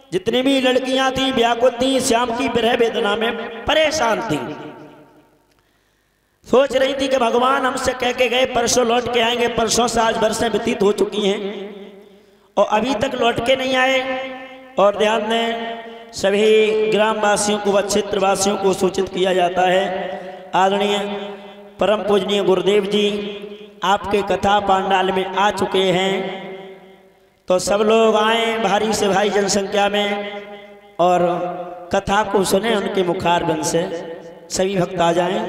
जितनी भी लड़कियां थी व्याकुल थी, श्याम की विरह वेदना में परेशान थी। सोच रही थी कि भगवान हमसे कह के गए परसों लौट के आएंगे, परसों से आज वर्षें व्यतीत हो चुकी हैं और अभी तक लौट के नहीं आए। और ध्यान दें, सभी ग्रामवासियों को व क्षेत्रवासियों को सूचित किया जाता है, आदरणीय परम पूजनीय गुरुदेव जी आपके कथा पांडाल में आ चुके हैं, तो सब लोग आए भारी से भारी जनसंख्या में और कथा को सुने, उनके मुखारबिंद से सभी भक्त आ जाएं।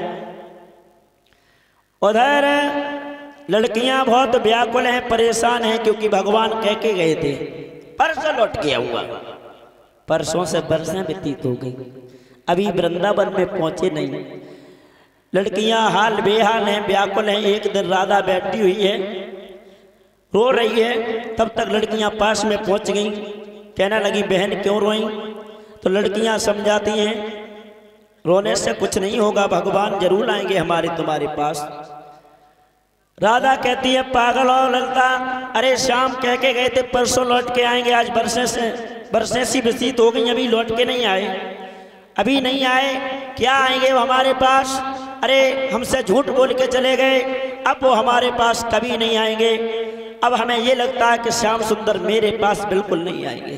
उधर लड़कियां बहुत व्याकुल हैं, परेशान हैं, क्योंकि भगवान कह के गए थे परसों लौट के आऊंगा। परसों से बरसें व्यतीत हो गई, अभी वृंदावन में पहुंचे नहीं। लड़कियां हाल बेहाल हैं, व्याकुल हैं। एक दिन राधा बैठी हुई है, रो रही है, तब तक लड़कियां पास में पहुंच गईं। कहने लगी बहन क्यों रोई? तो लड़कियां समझाती हैं रोने से कुछ नहीं होगा, भगवान जरूर आएंगे हमारे तुम्हारे पास। राधा कहती है पागल हो लगता, अरे शाम कह के गए थे परसों लौट के आएंगे, आज बरसें सी व्यतीत हो गई, अभी लौट के नहीं आए, अभी नहीं आए, क्या आएंगे वो हमारे पास? अरे हमसे झूठ बोल के चले गए, अब वो हमारे पास कभी नहीं आएंगे। अब हमें ये लगता है कि श्याम सुंदर मेरे पास बिल्कुल नहीं आएंगे।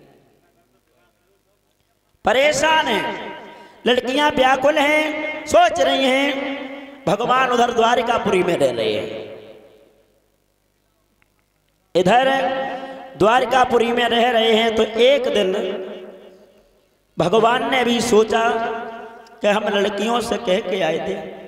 परेशान हैं लड़कियां, व्याकुल हैं, सोच रही हैं। भगवान उधर द्वारिकापुरी में रह रहे हैं, इधर द्वारिकापुरी में रह रहे हैं। तो एक दिन भगवान ने भी सोचा कि हम लड़कियों से कह के आए थे